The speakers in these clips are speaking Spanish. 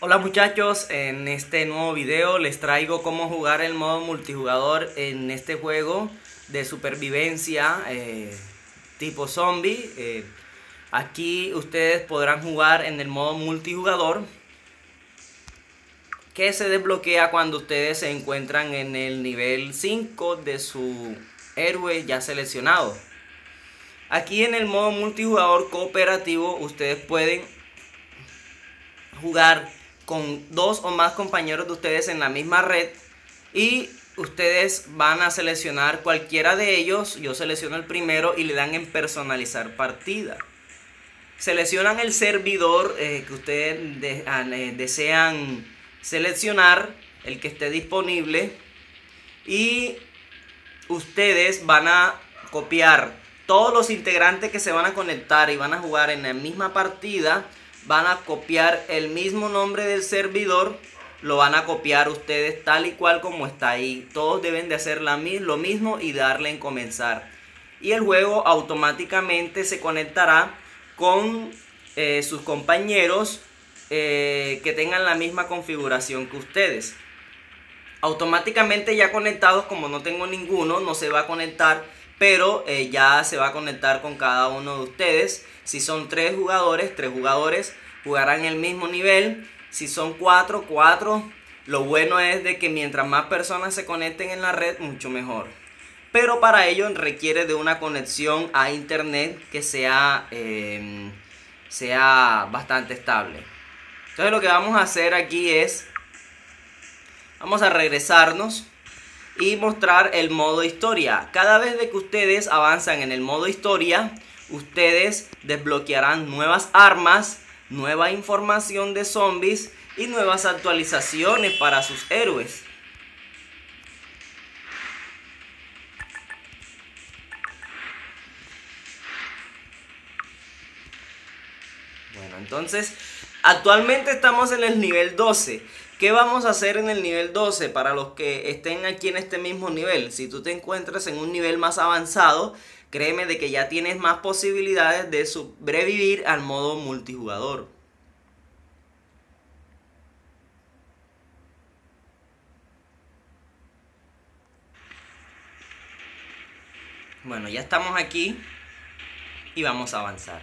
Hola muchachos, en este nuevo video les traigo cómo jugar el modo multijugador en este juego de supervivencia tipo zombie. Aquí ustedes podrán jugar en el modo multijugador, que se desbloquea cuando ustedes se encuentran en el nivel 5 de su héroe ya seleccionado. Aquí en el modo multijugador cooperativo ustedes pueden jugar con dos o más compañeros de ustedes en la misma red y ustedes van a seleccionar cualquiera de ellos. Yo selecciono el primero y le dan en personalizar partida. Seleccionan el servidor que ustedes desean seleccionar, el que esté disponible, y ustedes van a copiar todos los integrantes que se van a conectar y van a jugar en la misma partida. Van a copiar el mismo nombre del servidor, lo van a copiar ustedes tal y cual como está ahí. Todos deben de hacer lo mismo y darle en comenzar. Y el juego automáticamente se conectará con sus compañeros que tengan la misma configuración que ustedes. Automáticamente ya conectados, como no tengo ninguno, no se va a conectar, pero ya se va a conectar con cada uno de ustedes. Si son 3 jugadores jugarán el mismo nivel. Si son 4, lo bueno es de que mientras más personas se conecten en la red, mucho mejor. Pero para ello requiere de una conexión a internet que sea bastante estable. Entonces lo que vamos a hacer aquí es, vamos a regresarnos y mostrar el modo historia. Cada vez de que ustedes avanzan en el modo historia, ustedes desbloquearán nuevas armas, nueva información de zombies y nuevas actualizaciones para sus héroes. Bueno, entonces actualmente estamos en el nivel 12. ¿Qué vamos a hacer en el nivel 12? Para los que estén aquí en este mismo nivel, si tú te encuentras en un nivel más avanzado, créeme de que ya tienes más posibilidades de sobrevivir al modo multijugador. Bueno, ya estamos aquí y vamos a avanzar.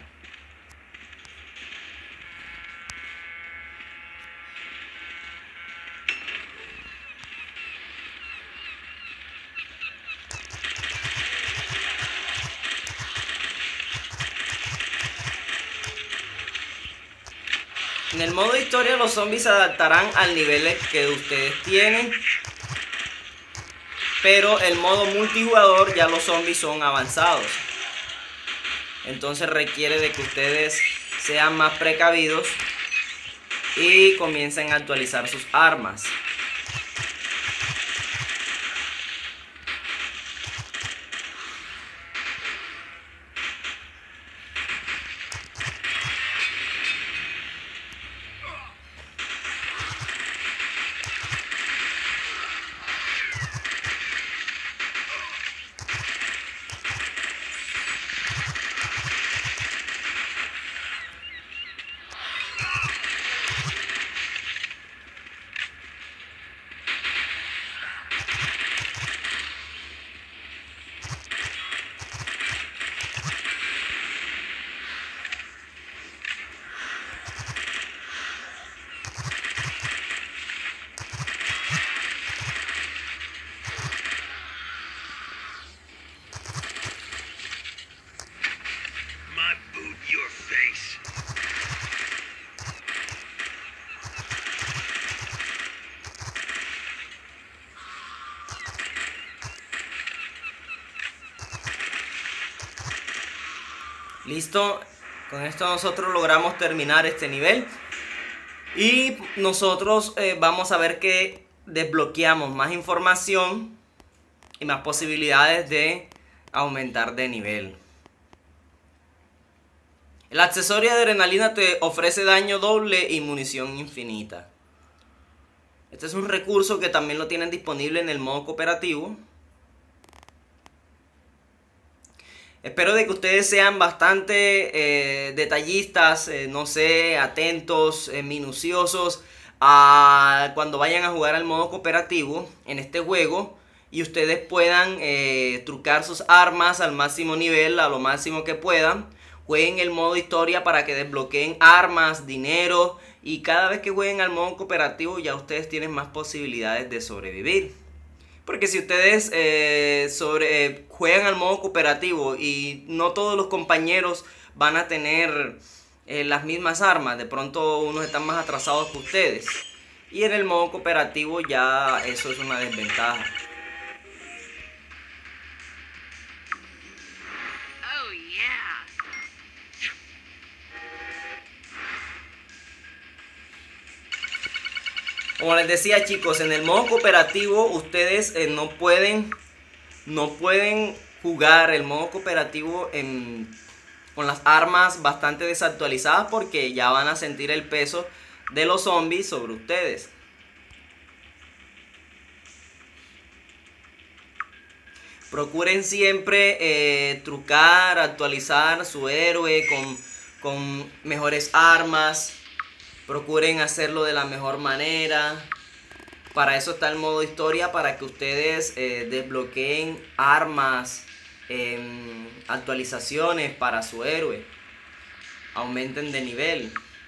En el modo historia los zombies se adaptarán al nivel que ustedes tienen, pero el modo multijugador ya los zombies son avanzados. Entonces requiere de que ustedes sean más precavidos y comiencen a actualizar sus armas. Listo, con esto nosotros logramos terminar este nivel. Y nosotros vamos a ver que desbloqueamos más información y más posibilidades de aumentar de nivel. El accesorio de adrenalina te ofrece daño doble y munición infinita. Este es un recurso que también lo tienen disponible en el modo cooperativo. Espero de que ustedes sean bastante detallistas, no sé, atentos, minuciosos cuando vayan a jugar al modo cooperativo en este juego y ustedes puedan trucar sus armas al máximo nivel, a lo máximo que puedan. Jueguen el modo historia para que desbloqueen armas, dinero, y cada vez que jueguen al modo cooperativo ya ustedes tienen más posibilidades de sobrevivir. Porque si ustedes juegan al modo cooperativo y no todos los compañeros van a tener las mismas armas, de pronto unos están más atrasados que ustedes, y en el modo cooperativo ya eso es una desventaja. Como les decía, chicos, en el modo cooperativo ustedes no pueden jugar el modo cooperativo con las armas bastante desactualizadas, porque ya van a sentir el peso de los zombies sobre ustedes. Procuren siempre trucar, actualizar su héroe con mejores armas. Procuren hacerlo de la mejor manera. Para eso está el modo historia, para que ustedes desbloqueen armas, actualizaciones para su héroe, aumenten de nivel.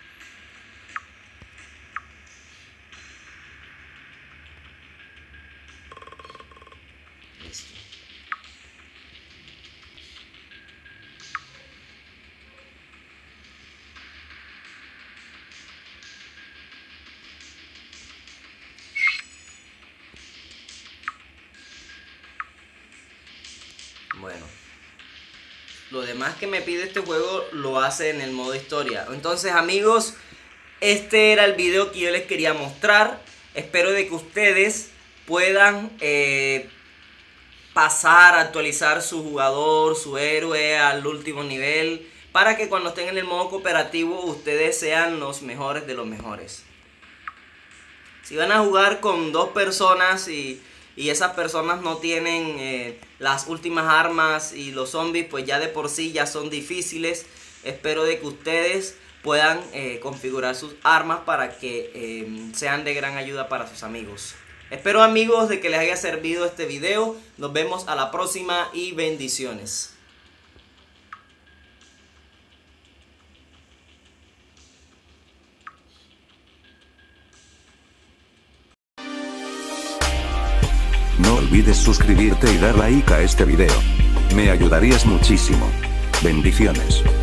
Bueno, lo demás que me pide este juego lo hace en el modo historia. Entonces, amigos, este era el video que yo les quería mostrar. Espero de que ustedes puedan pasar, actualizar su jugador, su héroe al último nivel, para que cuando estén en el modo cooperativo ustedes sean los mejores de los mejores. Si van a jugar con dos personas y esas personas no tienen las últimas armas, y los zombies pues ya de por sí ya son difíciles, espero de que ustedes puedan configurar sus armas para que sean de gran ayuda para sus amigos. Espero, amigos, de que les haya servido este video. Nos vemos a la próxima y bendiciones. No olvides suscribirte y dar like a este video. Me ayudarías muchísimo. Bendiciones.